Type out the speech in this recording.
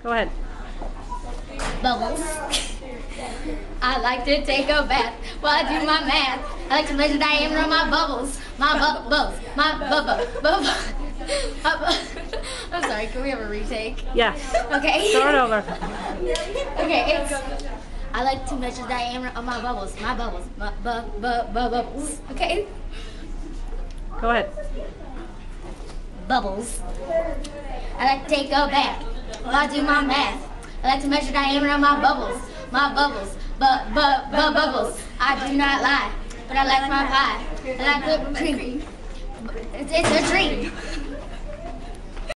Go ahead. Bubbles. I like to take a bath while I do my math. I like to measure the diameter of my bubbles. My bubbles. My bubble. I'm sorry, can we have a retake? Yes. Okay. Start over. Okay, I like to measure the diameter of my bubbles. My bubbles. My bubbles. Okay? Go ahead. Bubbles. I like to take a bath while I do my math. I like to measure the diameter of my bubbles. My bubbles. Bubbles. I do not lie, but I like my pie. I like whipped cream. It's a dream.